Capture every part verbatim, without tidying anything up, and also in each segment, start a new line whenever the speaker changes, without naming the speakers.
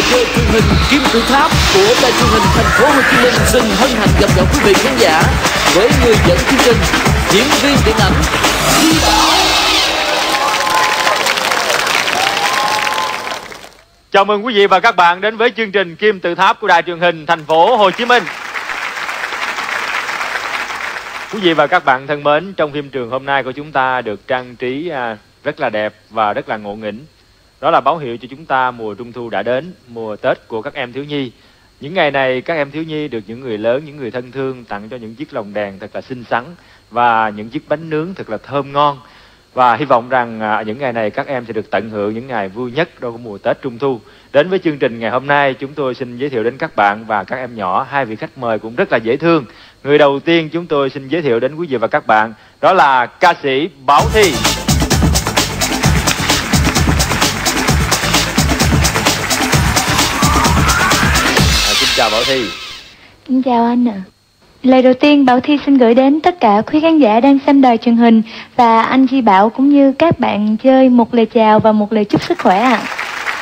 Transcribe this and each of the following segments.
chơi truyền hình Kim Tự Tháp của đài truyền hình thành phố Hồ Chí Minh xin hân hạnh gặp gỡ quý vị khán giả với người dẫn chương trình, diễn viên điện ảnh Duy Bảo.
Chào mừng quý vị và các bạn đến với chương trình Kim Tự Tháp của đài truyền hình thành phố Hồ Chí Minh. Quý vị và các bạn thân mến, trong phim trường hôm nay của chúng ta được trang trí rất là đẹp và rất là ngộ nghĩnh. Đó là báo hiệu cho chúng ta mùa Trung Thu đã đến, mùa Tết của các em thiếu nhi. Những ngày này các em thiếu nhi được những người lớn, những người thân thương tặng cho những chiếc lồng đèn thật là xinh xắn và những chiếc bánh nướng thật là thơm ngon. Và hy vọng rằng à, những ngày này các em sẽ được tận hưởng những ngày vui nhất trong mùa Tết Trung Thu. Đến với chương trình ngày hôm nay, chúng tôi xin giới thiệu đến các bạn và các em nhỏ hai vị khách mời cũng rất là dễ thương. Người đầu tiên chúng tôi xin giới thiệu đến quý vị và các bạn, đó là ca sĩ Bảo Thy. À, xin chào Bảo Thy.
Xin chào anh ạ. À. Lời đầu tiên Bảo Thy xin gửi đến tất cả quý khán giả đang xem đài truyền hình và anh Duy Bảo cũng như các bạn chơi một lời chào và một lời chúc sức khỏe ạ. À.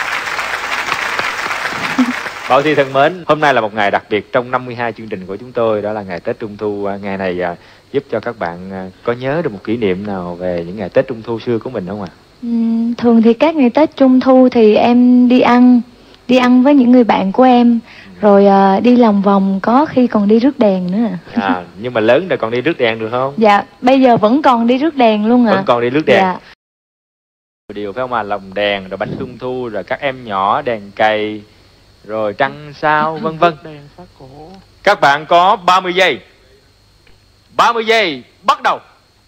Bảo Thy thân mến, hôm nay là một ngày đặc biệt trong năm mươi hai chương trình của chúng tôi, đó là ngày Tết Trung Thu. Ngày này à, giúp cho các bạn à, có nhớ được một kỷ niệm nào về những ngày Tết Trung Thu xưa của mình không ạ? À?
Uhm, thường thì các ngày Tết Trung Thu thì em đi ăn, đi ăn với những người bạn của em. Rồi à, đi lòng vòng, có khi còn đi rước đèn nữa.
À, nhưng mà lớn rồi còn đi rước đèn được không?
Dạ, bây giờ vẫn còn đi rước đèn luôn ạ. À.
Vẫn còn đi rước đèn.
Dạ.
Điều phải không à, lồng đèn, rồi bánh Trung Thu, rồi các em nhỏ, đèn cầy, rồi trăng sao, vân vân. Các bạn có ba mươi giây. ba mươi giây, bắt đầu.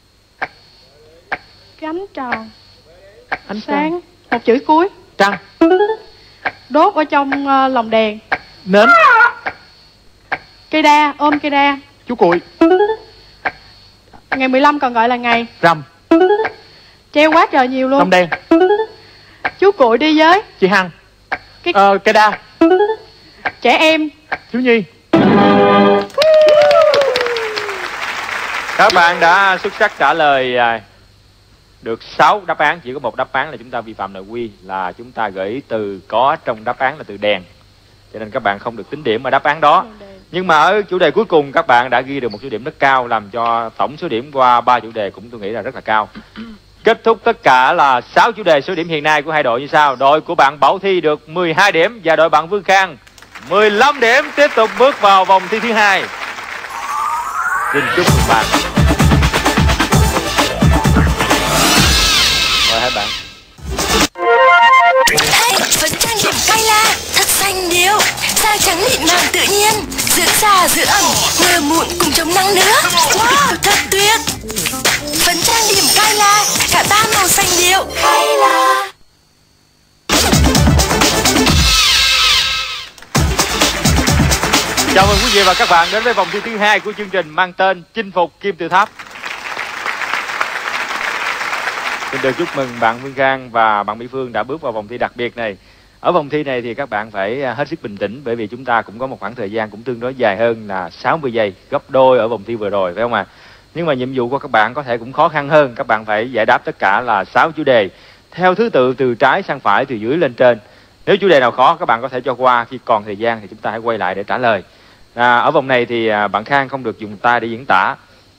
Cánh tròn.
Ánh
sáng. Một chữ cuối.
Trăng.
Đốt ở trong uh, lồng đèn.
Nến.
Cây đa, ôm cây đa.
Chú Cuội.
Ngày mười lăm còn gọi là ngày
Rằm.
Treo quá trời nhiều luôn.
Rằm đen.
Chú Cuội đi với
chị Hằng.
Cái...
Ờ, cây đa.
Trẻ em.
Thiếu nhi. Các bạn đã xuất sắc trả lời à, được sáu đáp án. Chỉ có một đáp án là chúng ta vi phạm nội quy, là chúng ta gửi từ có trong đáp án là từ đèn, cho nên các bạn không được tính điểm ở đáp án đó. Nhưng mà ở chủ đề cuối cùng các bạn đã ghi được một số điểm rất cao, làm cho tổng số điểm qua ba chủ đề cũng tôi nghĩ là rất là cao. Kết thúc tất cả là sáu chủ đề. Số điểm hiện nay của hai đội như sau: đội của bạn Bảo Thy được mười hai điểm và đội bạn Vương Khang mười lăm điểm, tiếp tục bước vào vòng thi thứ hai. Xin chúc mừng bạn. Mời hai bạn.
Hey, phấn trang điểm cay la, thật xanh điệu, da trắng mịn màng tự nhiên, dưỡng da dưỡng ẩm, mưa mụn cùng chống nắng nữa. Wow, thật tuyệt. Phấn trang điểm cay la, cả ba màu xanh điệu, cay la.
Chào mừng quý vị và các bạn đến với vòng thi thứ hai của chương trình mang tên Chinh phục Kim Tự Tháp. Xin được chúc mừng bạn Vương Khang và bạn Mỹ Phương đã bước vào vòng thi đặc biệt này. Ở vòng thi này thì các bạn phải hết sức bình tĩnh, bởi vì chúng ta cũng có một khoảng thời gian cũng tương đối dài hơn là sáu mươi giây, gấp đôi ở vòng thi vừa rồi, phải không ạ? À? Nhưng mà nhiệm vụ của các bạn có thể cũng khó khăn hơn. Các bạn phải giải đáp tất cả là sáu chủ đề theo thứ tự từ trái sang phải, từ dưới lên trên. Nếu chủ đề nào khó các bạn có thể cho qua, khi còn thời gian thì chúng ta hãy quay lại để trả lời. À, ở vòng này thì bạn Khang không được dùng tay để diễn tả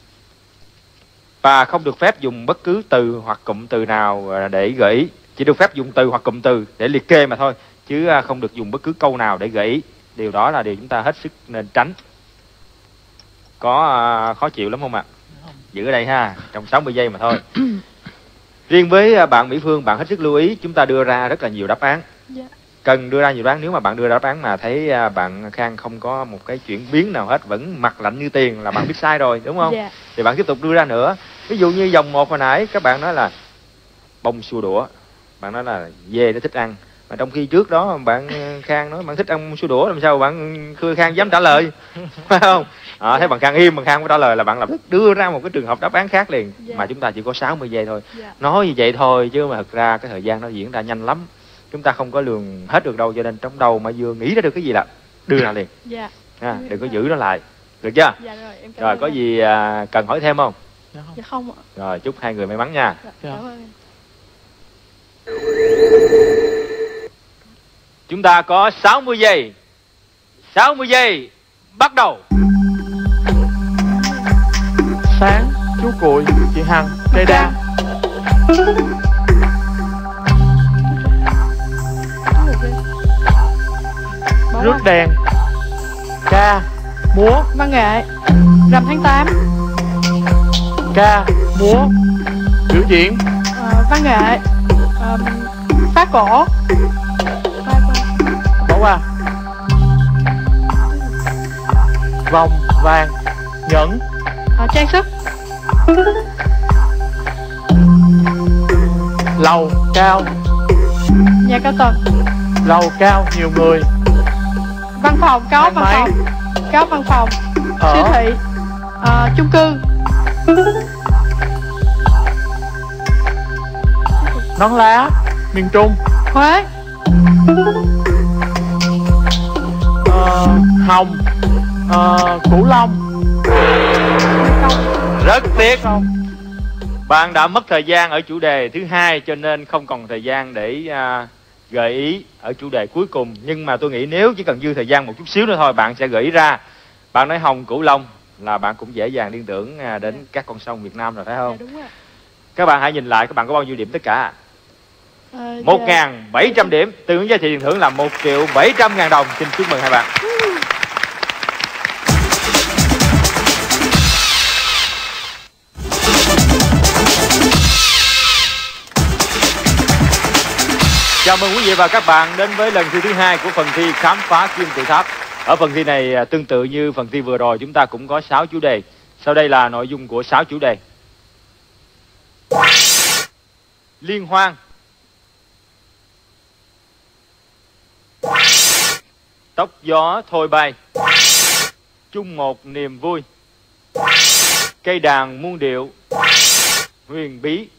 và không được phép dùng bất cứ từ hoặc cụm từ nào để gợi ý. Chỉ được phép dùng từ hoặc cụm từ để liệt kê mà thôi, chứ không được dùng bất cứ câu nào để gợi ý. Điều đó là điều chúng ta hết sức nên tránh. Có uh, khó chịu lắm không ạ? À? Giữ ở đây ha, trong sáu mươi giây mà thôi. Riêng với bạn Mỹ Phương, bạn hết sức lưu ý, chúng ta đưa ra rất là nhiều đáp án.
Yeah.
Cần đưa ra nhiều đáp án. Nếu mà bạn đưa ra đáp án mà thấy bạn Khang không có một cái chuyển biến nào hết, vẫn mặt lạnh như tiền, là bạn biết sai rồi, đúng không? Yeah. Thì bạn tiếp tục đưa ra nữa. Ví dụ như vòng một hồi nãy các bạn nói là bông xua đũa, bạn nói là dê nó thích ăn, mà trong khi trước đó bạn Khang nói bạn thích ăn xua đũa, làm sao bạn Khương Khang dám trả lời, phải không? À, thấy bạn Khang im, bạn Khang có trả lời là bạn lập tức đưa ra một cái trường hợp đáp án khác liền. Yeah. Mà chúng ta chỉ có sáu mươi giây thôi. Yeah. Nói như vậy thôi chứ mà thật ra cái thời gian nó diễn ra nhanh lắm, chúng ta không có lường hết được đâu, cho nên trong đầu mà vừa nghĩ ra được cái gì là đưa ra liền. Yeah. À, đừng có giữ nó lại, được chưa? Dạ rồi, em cảm ơn. Rồi có gì à, cần hỏi thêm không?
Dạ không. Dạ không ạ.
Rồi chúc hai người may mắn nha. Dạ. Cảm ơn. Chúng ta có sáu mươi giây. sáu mươi giây. Bắt đầu.
Sáng, chú Cuội, chị Hằng, cây đa. Rước đèn. Ca, múa.
Văn nghệ. Rằm tháng tám.
Ca, múa. Biểu diễn.
Ờ, văn nghệ. Ờ, phá cổ. Phá qua.
Bỏ qua. Vòng, vàng, nhẫn.
Ờ, trang sức.
Lầu, cao.
Nhà cao tầng.
Lầu, cao, nhiều người.
Văn phòng, có
Thang
văn
máy.
phòng. Có văn phòng.
Ở.
Siêu thị. Ờ, chung cư.
Nón lá, miền Trung.
Huế.
Ờ, Hồng. Ờ, Cửu Long.
Rất tiếc,
Không.
bạn đã mất thời gian ở chủ đề thứ hai, cho nên không còn thời gian để à, gợi ý ở chủ đề cuối cùng. Nhưng mà tôi nghĩ nếu chỉ cần dư thời gian một chút xíu nữa thôi, bạn sẽ gợi ý ra. Bạn nói Hồng Cửu Long là bạn cũng dễ dàng liên tưởng à, đến các con sông Việt Nam rồi, phải không?
Dạ, đúng rồi.
Các bạn hãy nhìn lại, các bạn có bao nhiêu điểm tất cả?
Ờ,
một
dạ.
nghìn bảy trăm điểm. Tương ứng giá trị tiền thưởng là một triệu bảy trăm ngàn đồng. Xin chúc mừng hai bạn. Chào mừng quý vị và các bạn đến với lần thi thứ hai của phần thi khám phá kim tự tháp. Ở phần thi này à, tương tự như phần thi vừa rồi, chúng ta cũng có sáu chủ đề. Sau đây là nội dung của sáu chủ đề. Liên hoan. Tóc gió thôi bay. Chung một niềm vui. Cây đàn muôn điệu. Huyền bí.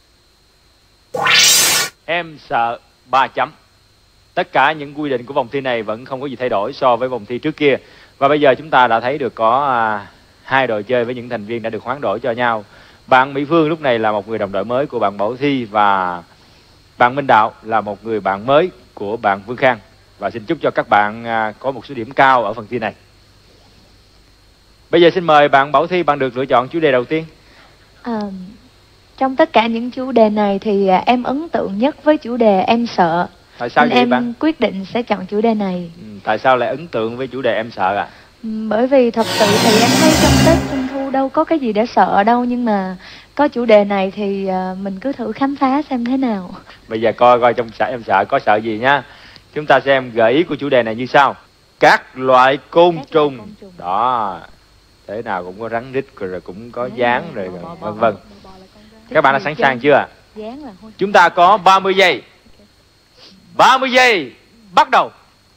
Em sợ ba chấm. Tất cả những quy định của vòng thi này vẫn không có gì thay đổi so với vòng thi trước kia. Và bây giờ chúng ta đã thấy được có à, hai đội chơi với những thành viên đã được hoán đổi cho nhau. Bạn Mỹ Phương lúc này là một người đồng đội mới của bạn Bảo Thi, và bạn Minh Đạo là một người bạn mới của bạn Vương Khang. Và xin chúc cho các bạn à, có một số điểm cao ở phần thi này. Bây giờ xin mời bạn Bảo Thi, bạn được lựa chọn chủ đề đầu tiên.
À, trong tất cả những chủ đề này thì à, em ấn tượng nhất với chủ đề em sợ.
Tại sao
Nên
vậy
em
bạn?
quyết định sẽ chọn chủ đề này.
Ừ, tại sao lại ấn tượng với chủ đề em sợ à?
Ừ, bởi vì thật sự thì em thấy trong Tết Trung Thu đâu có cái gì để sợ đâu, nhưng mà có chủ đề này thì à, mình cứ thử khám phá xem thế nào.
Bây giờ coi coi trong sợ em sợ có sợ gì nhá. Chúng ta xem gợi ý của chủ đề này như sau. Các loại côn
Các loại
trùng.
côn trùng.
Đó. Thế nào cũng có rắn rít rồi, rồi cũng có
Đấy,
gián rồi,
bò,
rồi
bò, bò,
vân vân.
bò, bò là con rắn.
Các bạn đã
Thích
sẵn
gì
sàng
chưa?
chưa?
Dán là hôi.
Chúng ta có ba mươi giây. ba mươi giây. Bắt đầu.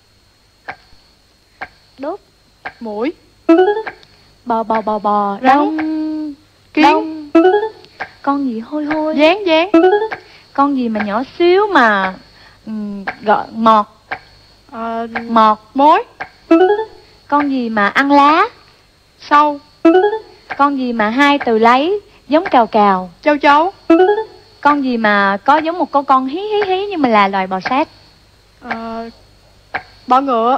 Đốt.
Mũi.
Bò bò bò bò.
Rắn.
Đông.
Kiến.
Đông. Con gì hôi hôi.
Dán dán.
Con gì mà nhỏ xíu mà um, gọi mọt.
Ờ,
Mọt.
mối.
Con gì mà ăn lá.
Sâu.
Con gì mà hai từ lấy giống cào cào.
Châu chấu.
Con gì mà có giống một con con hí hí hí nhưng mà là loài bò sát.
Ờ, bọ ngựa.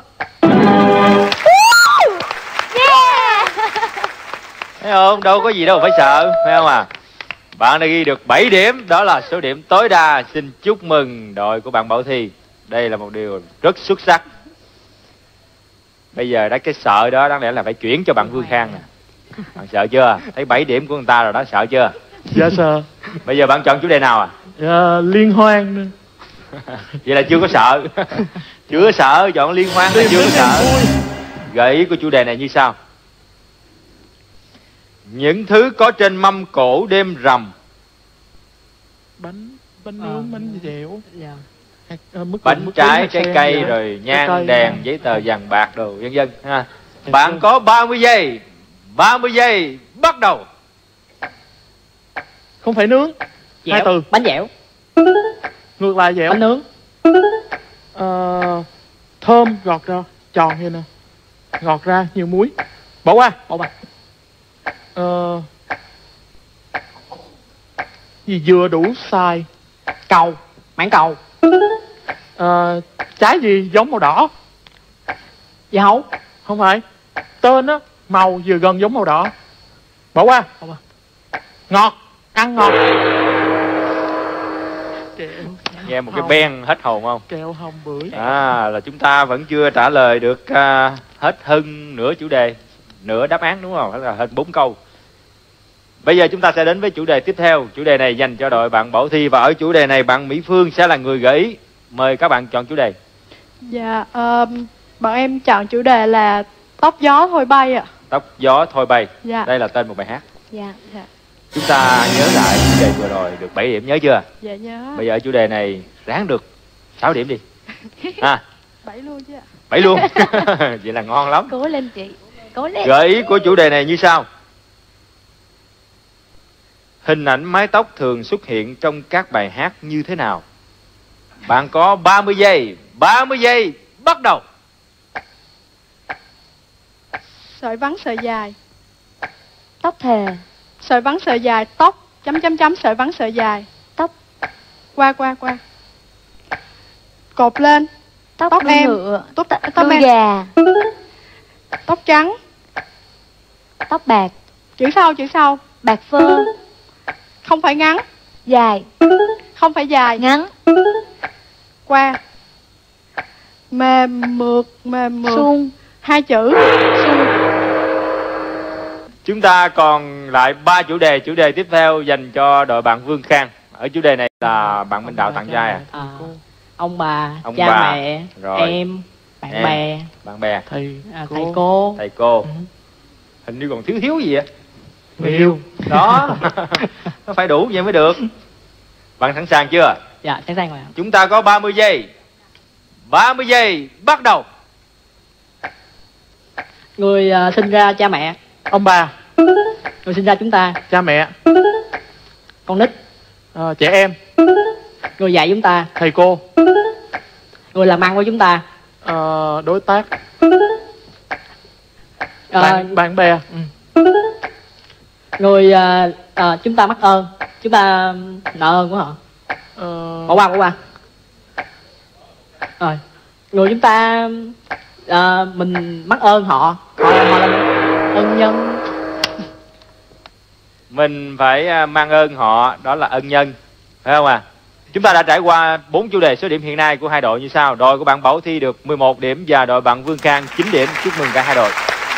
Yeah.
Thấy không? Đâu có gì đâu phải sợ, phải không à? Bạn đã ghi được bảy điểm, đó là số điểm tối đa. Xin chúc mừng đội của bạn Bảo Thi. Đây là một điều rất xuất sắc. Bây giờ đã cái sợ đó đáng lẽ là phải chuyển cho bạn Vương Khang nè. Bạn sợ chưa? Thấy bảy điểm của người ta rồi đó, sợ chưa?
Dạ sợ.
Bây giờ bạn chọn chủ đề nào à?
Dạ, liên hoan nữa.
Vậy là chưa có sợ. Chưa sợ, chọn liên hoan là chưa có sợ. Gợi ý của chủ đề này như sau. Những thứ có trên mâm cổ đêm rằm.
Bánh bánh nướng, bánh dẻo.
Dạ.
Hạt, à, mức
Bánh
mức
trái,
hạt
trái
sen
cây,
gì đó.
rồi
Trái
nhang,
cây,
đèn,
à.
giấy tờ, vàng bạc đồ, vân vân ha.
Dạ,
Bạn
vâng.
có ba mươi giây. ba mươi giây, bắt đầu.
Không phải nướng.
Dẻo.
Hai từ.
Bánh dẻo.
Ngược lại dẻo.
Bánh nướng.
Ờ, thơm gọt ra tròn như nè, ngọt ra nhiều muối. Bỏ qua.
Bỏ qua.
Ờ, gì vừa đủ xài.
Cầu. Mãn cầu.
Ờ, Trái gì giống màu đỏ?
Dậu.
Không phải. Tên á, màu vừa gần giống màu đỏ. Bỏ qua.
Không à.
Ngọt. Ăn ngọt. Kẹo.
Nghe một cái ben hết hồn không?
Kẹo hồng bưởi.
À, là chúng ta vẫn chưa trả lời được uh, hết hơn nửa chủ đề, nửa đáp án đúng không? Đó là hết bốn câu. Bây giờ chúng ta sẽ đến với chủ đề tiếp theo. Chủ đề này dành cho đội bạn Bảo Thi, và ở chủ đề này bạn Mỹ Phương sẽ là người gợi ý. Mời các bạn chọn chủ đề.
Dạ, um, bọn em chọn chủ đề là tóc gió thôi bay ạ.
Tóc gió thôi bay.
Dạ.
Đây là tên một bài hát.
Dạ.
Dạ.
Chúng ta nhớ lại chủ đề vừa rồi được bảy điểm, nhớ chưa?
Dạ nhớ.
Bây giờ ở chủ đề này ráng được sáu điểm đi. À,
Bảy luôn chứ ạ.
bảy luôn. Vậy là ngon lắm.
Cố lên chị, cố lên.
Gợi ý của chủ đề này như sau. Hình ảnh mái tóc thường xuất hiện trong các bài hát như thế nào? Bạn có ba mươi giây. ba mươi giây, bắt đầu.
Sợi vắn sợi dài.
Tóc thề.
Sợi vắn sợi dài. Tóc chấm chấm chấm sợi vắn sợi dài.
Tóc.
Qua qua qua. Cột lên.
Tóc,
Tóc
đuôi
em.
ngựa.
Tóc, tóc
Đuôi
em.
gà.
Tóc trắng.
Tóc bạc.
Chữ sau chữ sau.
Bạc phơ.
Không phải ngắn.
Dài.
Không phải dài.
Ngắn.
Qua. Mềm mượt. Mềm mượt.
Suông.
Hai chữ.
Suông.
Chúng ta còn lại ba chủ đề. Chủ đề tiếp theo dành cho đội bạn Vương Khang. Ở chủ đề này là bạn Minh Đạo tặng trai à?
À, ông bà,
Ông
cha
bà.
mẹ,
Rồi.
em, bạn
Em.
bè,
Bạn bè,
Thầy,
à,
cô.
thầy cô.
thầy cô.
Ừ.
Hình như còn thiếu thiếu gì vậy?
Người yêu.
Đó. Nó phải đủ vậy mới được. Bạn sẵn sàng chưa?
Dạ, sẵn sàng rồi ạ.
Chúng ta có ba mươi giây. ba mươi giây, bắt đầu.
Người à, sinh ra cha mẹ,
Ông bà.
người sinh ra chúng ta,
Cha mẹ.
con nít,
Ờ, trẻ em.
người dạy chúng ta,
Thầy cô.
người làm ăn của chúng ta,
Ờ, đối tác.
à,
Bạn, bạn bè. Ừ.
người à, à, chúng ta mắc ơn, chúng ta nợ ơn của họ.
Ờ,
Bỏ qua, bỏ qua. Rồi, người chúng ta à, mình mắc ơn họ, họ, họ là ân nhân.
Mình phải à, mang ơn họ, đó là ân nhân. Phải không à? Chúng ta đã trải qua bốn chủ đề. Số điểm hiện nay của hai đội như sau. Đội của bạn Bảo Thi được mười một điểm và đội bạn Vương Khang chín điểm. Chúc mừng cả hai đội.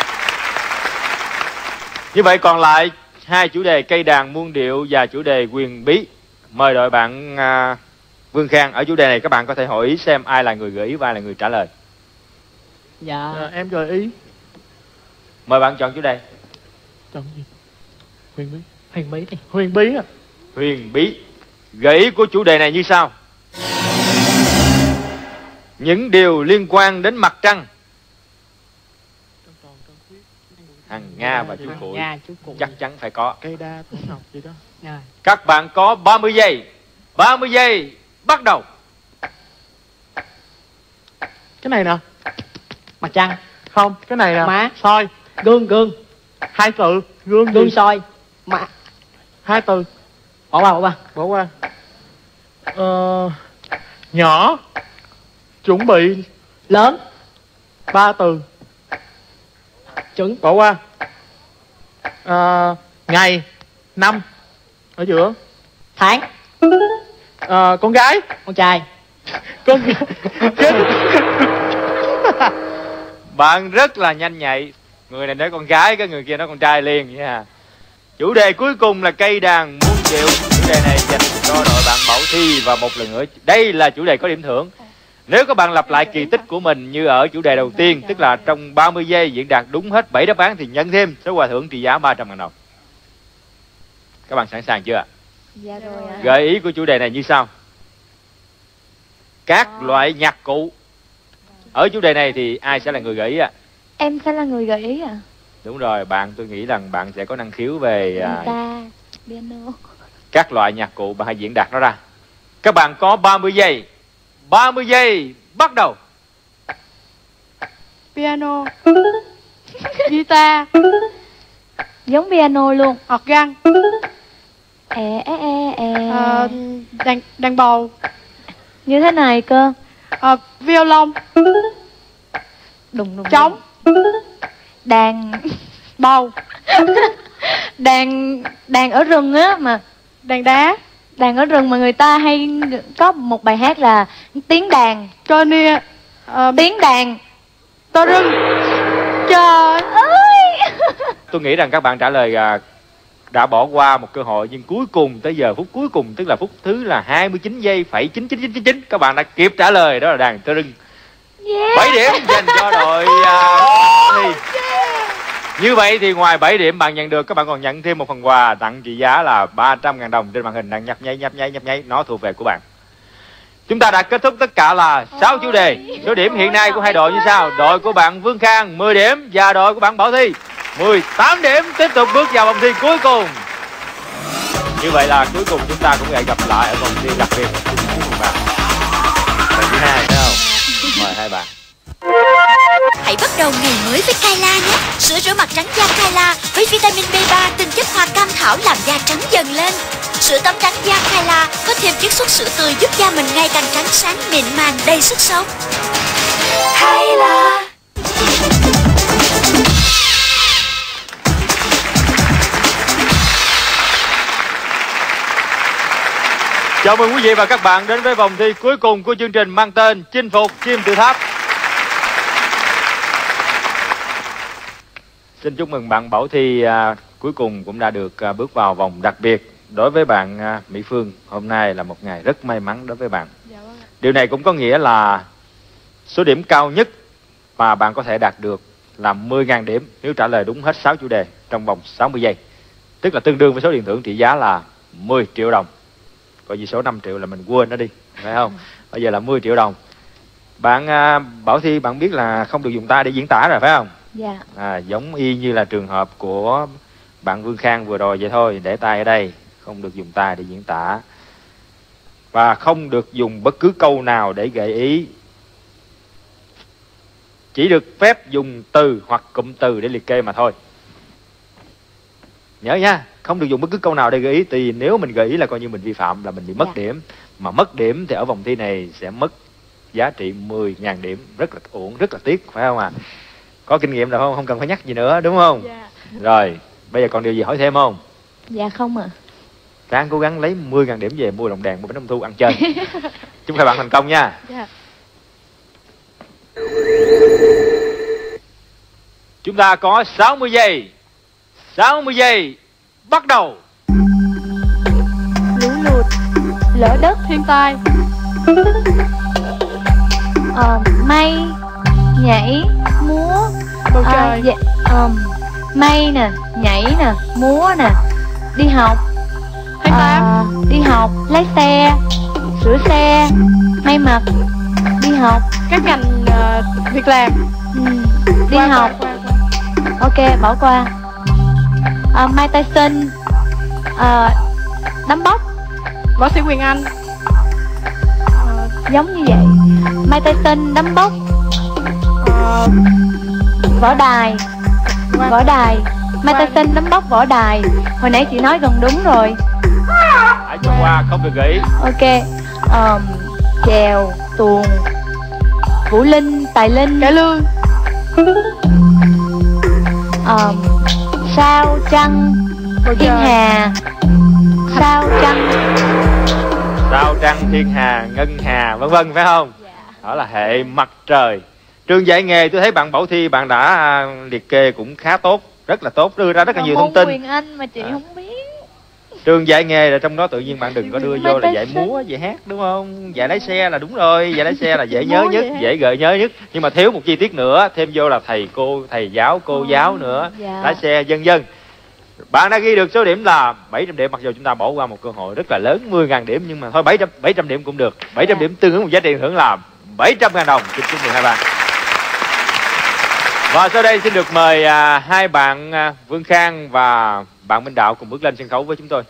Như vậy còn lại hai chủ đề cây đàn muôn điệu và chủ đề quyền bí. Mời đội bạn à, Vương Khang. Ở chủ đề này các bạn có thể hỏi ý xem ai là người gợi ý và ai là người trả lời.
Dạ,
ờ, em gợi ý.
Mời bạn chọn chủ đề.
Chọn gì? Huyền bí.
huyền bí đi.
Huyền bí à?
Huyền bí. Gợi ý của chủ đề này như sau. Những điều liên quan đến mặt trăng. Hằng Nga và chú Cuội
Nga, chú Cuội.
chắc chắn phải có.
Cây đa thổ ngọc gì đó.
Rồi.
Các bạn có ba mươi giây. ba mươi giây, bắt đầu.
Cái này nè.
Mặt trăng,
Không, cái này nè.
Má.
Soi.
gương, gương,
Hai từ. Gương
gương
gì?
soi, mặt.
Hai từ.
Bỏ qua, bỏ qua.
Bỏ qua. Ờ, nhỏ. Chuẩn bị.
Lớn,
Ba từ.
chuẩn,
Bỏ qua. Ờ, ngày. Năm. Ở giữa.
tháng,
Ờ, con gái.
con trai.
Con Chết.
Bạn rất là nhanh nhạy. Người này nói con gái, cái người kia nói con trai liền nha. Chủ đề cuối cùng là cây đàn muôn điệu. Chủ đề này dành cho đội bạn Bảo Thi. Và một lần nữa, đây là chủ đề có điểm thưởng. Nếu các bạn lặp lại kỳ tích của mình như ở chủ đề đầu tiên, tức là trong ba mươi giây diễn đạt đúng hết bảy đáp án, thì nhận thêm số quà thưởng trị giá ba trăm ngàn đồng. Các bạn sẵn sàng chưa ạ?
Dạ rồi ạ.
Gợi ý của chủ đề này như sau. Các loại nhạc cụ. Ở chủ đề này thì ai sẽ là người gợi ý ạ?
Em sẽ là người gợi ý ạ.
Đúng rồi, bạn tôi nghĩ rằng bạn sẽ có năng khiếu về à,
Guitar, piano.
các loại nhạc cụ. Bạn hãy diễn đạt nó ra. Các bạn có ba mươi giây. ba mươi giây, bắt đầu.
Piano. Guitar.
Giống piano luôn.
Organ.
Ê, ê, ê, ê.
Ờ, đàn, đàn bầu.
Như thế này cơ.
À, violon.
Đùng đùng.
Trống.
Đàn.
Bầu.
Đàn. Đàn ở rừng á mà.
Đàn đá.
Đàn ở rừng mà người ta hay có một bài hát là tiếng đàn.
Cho nia. À,
tiếng đàn.
tơ rưng.
Trời ơi.
Tôi nghĩ rằng các bạn trả lời à, đã bỏ qua một cơ hội, nhưng cuối cùng tới giờ phút cuối cùng, tức là phút thứ là hai mươi chín giây phẩy chín chín chín chín chín, các bạn đã kịp trả lời, đó là đàn tơ rưng.
Yeah.
bảy điểm dành cho đội à, thì như vậy thì ngoài bảy điểm bạn nhận được, các bạn còn nhận thêm một phần quà tặng trị giá là ba trăm ngàn đồng. Trên màn hình đang nhấp nháy nhấp nháy nhấp nháy, nó thuộc về của bạn. Chúng ta đã kết thúc tất cả là sáu chủ đề. Số điểm hiện nay của hai đội như sau: đội của bạn Vương Khang mười điểm và đội của bạn Bảo Thi mười tám điểm. Tiếp tục bước vào vòng thi cuối cùng. Như vậy là cuối cùng chúng ta cũng lại gặp lại ở vòng thi đặc biệt. Xin chúc mừng bạn. Lần thứ hai phải không? Mời hai bạn.
Hãy bắt đầu ngày mới với Kyla nhé. Sữa rửa mặt trắng da Kyla với vitamin B ba, tinh chất hoa cam thảo làm da trắng dần lên. Sữa tắm trắng da Kyla có thêm chiết xuất sữa tươi giúp da mình ngày càng trắng sáng, mịn màng, đầy sức sống. Kyla.
Chào mừng quý vị và các bạn đến với vòng thi cuối cùng của chương trình mang tên Chinh phục Kim Tự Tháp. Xin chúc mừng bạn Bảo Thi à, cuối cùng cũng đã được à, bước vào vòng đặc biệt. Đối với bạn à, Mỹ Phương, hôm nay là một ngày rất may mắn đối với bạn.
Dạ vâng ạ.
Điều này cũng có nghĩa là số điểm cao nhất mà bạn có thể đạt được là mười nghìn điểm nếu trả lời đúng hết sáu chủ đề trong vòng sáu mươi giây. Tức là tương đương với số tiền thưởng trị giá là mười triệu đồng. Coi như số năm triệu là mình quên nó đi, phải không? Bây giờ là mười triệu đồng. Bạn à, Bảo Thi, bạn biết là không được dùng tay để diễn tả rồi phải không?
Dạ.
À, giống y như là trường hợp của bạn Vương Khang vừa rồi vậy thôi. Để tay ở đây, không được dùng tay để diễn tả. Và không được dùng bất cứ câu nào để gợi ý. Chỉ được phép dùng từ hoặc cụm từ để liệt kê mà thôi. Nhớ nha, không được dùng bất cứ câu nào để gợi ý. Thì nếu mình gợi ý là coi như mình vi phạm, là mình bị mất
Dạ.
điểm. Mà mất điểm thì ở vòng thi này sẽ mất giá trị mười nghìn điểm. Rất là uổng, rất là tiếc, phải không ạ? À? Có kinh nghiệm rồi không? Không cần phải nhắc gì nữa, đúng không?
Dạ.
Rồi, bây giờ còn điều gì hỏi thêm không?
Dạ không ạ. À.
Ráng cố gắng lấy mười nghìn điểm về mua đồng đèn, mua bánh trung thu ăn chơi. Chúc hai bạn thành công nha.
Dạ.
Chúng ta có sáu mươi giây. sáu mươi giây. Bắt đầu.
Lũ lụt. Lỡ đất.
Thiên tai.
Ờ, may. Nhảy. Múa.
Bầu
À,
trời.
dạ, um, may nè. Nhảy nè. Múa nè. Đi học.
Tháng tám.
À, đi học. Lái xe. Sửa xe. May mặc. Đi học.
Các ngành uh, việc làm.
Ừ. Đi
Qua,
học.
qua, qua, qua.
Ok, bỏ qua. À, Mai Tyson. À, đấm bốc.
Võ sĩ Quyền Anh.
Ờ, giống như vậy. Mai Tyson đấm bốc.
Ờ,
Võ đài.
qua.
Võ đài. Mai
Qua.
Tyson đấm bốc võ đài. Hồi nãy chị nói gần đúng rồi.
Hãy cho qua, không được gợi ý.
Ok. um, Chèo. Tuồng. Vũ Linh. Tài Linh.
Cải lương.
um, Sao trăng.
Bầu
Thiên
trời.
hà. Sao trăng.
Sao trăng, thiên hà, ngân hà, vân vân, phải không? Đó là hệ mặt trời. Trường dạy nghề, tôi thấy bạn Bảo Thi bạn đã à, liệt kê cũng khá tốt, rất là tốt, đưa ra rất là nhiều thông tin.
Quyền Anh mà chị
À.
không biết.
Trường dạy nghề là trong đó tự nhiên bạn đừng có đưa vô là
Mai
dạy
Tyson.
múa, dạy hát, đúng không? Dạy lái xe là đúng rồi, dạy lái xe là dễ nhớ
Múa,
nhất,
dạy hát.
dễ gợi nhớ nhất. Nhưng mà thiếu một chi tiết nữa, thêm vô là thầy cô, thầy giáo, cô
Ờ,
giáo nữa,
dạ.
lái xe, vân vân. Bạn đã ghi được số điểm là bảy trăm điểm, mặc dù chúng ta bỏ qua một cơ hội rất là lớn, mười nghìn điểm, nhưng mà thôi bảy trăm, bảy trăm điểm cũng được. bảy trăm
Dạ.
điểm tương ứng một giá tiền thưởng là bảy trăm ngàn đồng. Xin chúc mừng hai bạn. Và sau đây xin được mời à, hai bạn à, Vương Khang và bạn Minh Đạo cùng bước lên sân khấu với chúng tôi.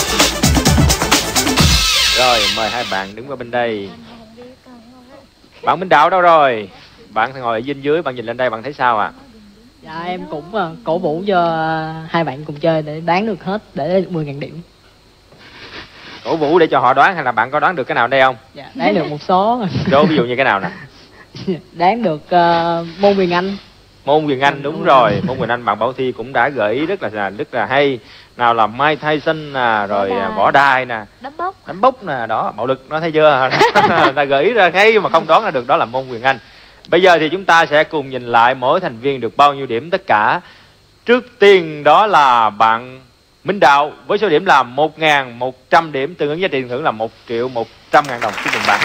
Rồi, mời hai bạn đứng qua bên đây. Bạn Minh Đạo đâu rồi? Bạn ngồi ở bên dưới, bạn nhìn lên đây, bạn thấy sao ạ? À?
Dạ em cũng uh, cổ vũ cho uh, hai bạn cùng chơi để đoán được hết để lấy được mười nghìn điểm.
cổ vũ để cho họ đoán, hay là bạn có đoán được cái nào đây không?
Dạ, đoán được một số.
Đố ví dụ như cái nào nè?
Đoán được uh, môn quyền Anh.
Môn quyền Anh, đúng, đúng rồi. rồi. Môn quyền Anh bạn Bảo Thi cũng đã gợi ý rất là rất là hay. Nào là Mike Tyson nè, rồi võ đài, võ đài nè,
đánh bốc,
đánh bốc nè, đó, bạo lực, nó thấy chưa? Ta gợi ý ra hay mà không đoán ra được đó là môn quyền Anh. Bây giờ thì chúng ta sẽ cùng nhìn lại mỗi thành viên được bao nhiêu điểm tất cả. Trước tiên đó là bạn Minh Đạo với số điểm là một nghìn một trăm điểm, tương ứng giá trị tiền thưởng là một triệu một trăm ngàn đồng. Chúc mừng bạn.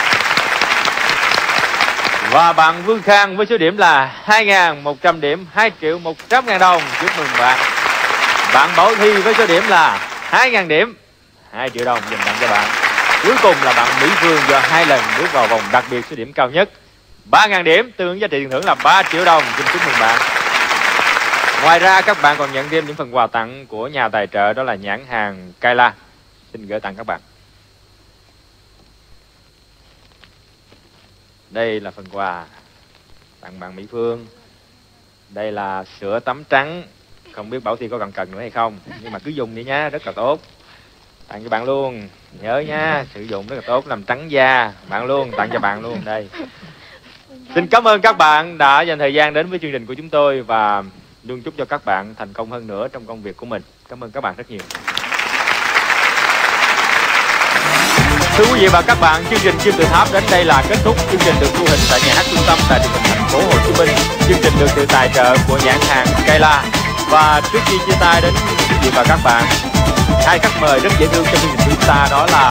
Và bạn Vương Khang với số điểm là hai nghìn một trăm điểm, hai triệu một trăm ngàn đồng. Chúc mừng bạn. Bạn Bảo Thi với số điểm là hai nghìn điểm, hai triệu đồng dành tặng cho bạn. Cuối cùng là bạn Mỹ Phương do hai lần bước vào vòng đặc biệt số điểm cao nhất, ba nghìn điểm, tương ứng giá trị tiền thưởng là ba triệu đồng. Xin chúc mừng bạn. Ngoài ra các bạn còn nhận thêm những phần quà tặng của nhà tài trợ, đó là nhãn hàng Kaila. Xin gửi tặng các bạn. Đây là phần quà tặng bạn Mỹ Phương. Đây là sữa tắm trắng. Không biết Bảo Thi có cần cần nữa hay không, nhưng mà cứ dùng đi nhá, rất là tốt. Tặng cho bạn luôn, nhớ nhá, sử dụng rất là tốt, làm trắng da. Bạn luôn, tặng cho bạn luôn. Đây. Xin cảm ơn các bạn đã dành thời gian đến với chương trình của chúng tôi, và luôn chúc cho các bạn thành công hơn nữa trong công việc của mình. Cảm ơn các bạn rất nhiều. Thưa quý vị và các bạn, chương trình Kim Tự Tháp đến đây là kết thúc. Chương trình được thu hình tại nhà hát Trung tâm tại thành phố Hồ Chí Minh. Chương trình được sự tài trợ của nhãn hàng Kaila. Và trước khi chia tay đến quý vị và các bạn, hai khách mời rất dễ thương trong chương trình của chúng ta đó là